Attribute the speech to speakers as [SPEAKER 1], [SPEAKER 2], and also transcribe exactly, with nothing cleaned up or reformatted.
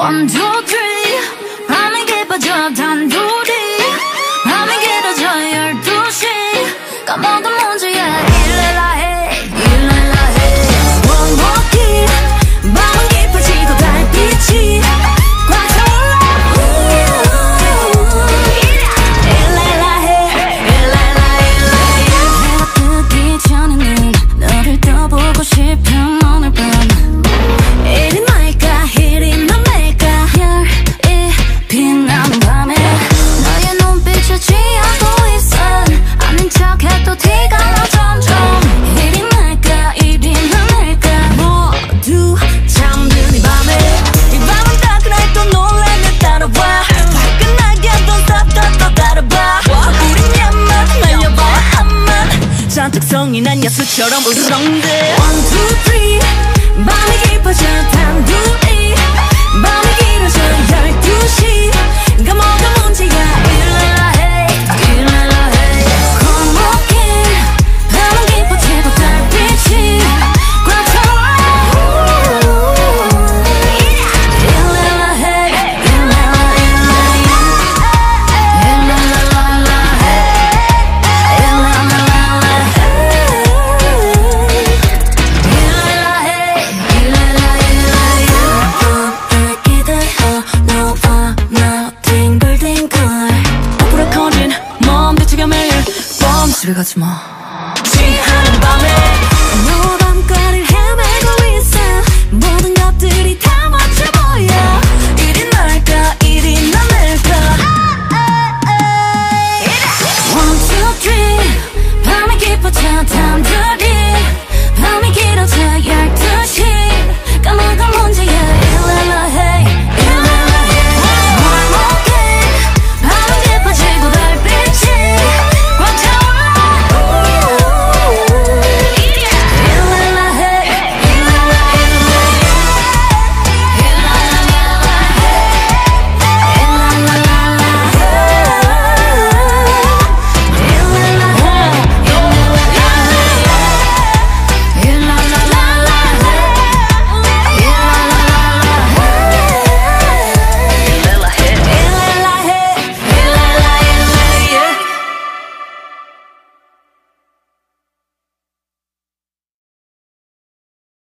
[SPEAKER 1] One, two, three 밤이 깊어져 단둘이 밤이 길어져 열두 시 까먹은 문제야 일렐라 해 일렐라 해 One more kiss 밤은 깊어지고 달빛이 꽉 차올라 일렐라 해 일렐라 일렐라 해가 뜨기 전에는 너를 더 보고 싶은 오늘 밤 이리 말까 이리 맘일까 별이 빛나는 밤에 너의 눈빛을 취하고 있어 아닌 척해도 티가 나 점점 이리 말까 이리 맘일까 모두 잠든 이 밤에 이 밤은 따끈해 또 놀래 내 따라와 화끈하게 don't stop stop stop 따라봐 우린 야만 날려봐 한만 잔뜩 성이 난 야수처럼 우르렁대 One two three 밤이 깊어져 단둘이 밤이 길어져 열두 시 까먹은 문제야 일렐라 해 일렐라 해 겁먹긴 밤은 깊어지고 달빛이 꽉 차올라 일렐라 해 일렐라 일렐라 일렐라라라 해 일렐라라라 해 일렐라 해 ting글ting글 앞으로 커진 몸 대체가 매일 뻔 집에 가지마